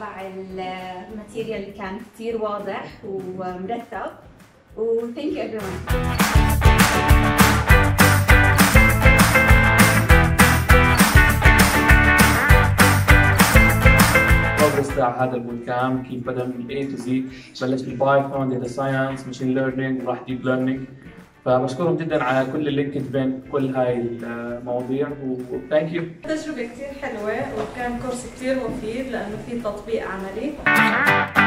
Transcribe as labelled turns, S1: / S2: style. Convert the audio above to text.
S1: تبع الماتيريال اللي كان كثير واضح ومرتب. وثانك يو everyone.
S2: تاع هذا البوت كامب كيف بدا من A to Z، بلش بالبايثون، داتا ساينس، ماشين ليرنينج، وراح ديب ليرنينج. فبشكرهم جدا على كل اللينك بين كل هاي المواضيع وثانك يو.
S3: تجربة كثير حلوة وكان كورس كثير مفيد لأنه في تطبيق عملي.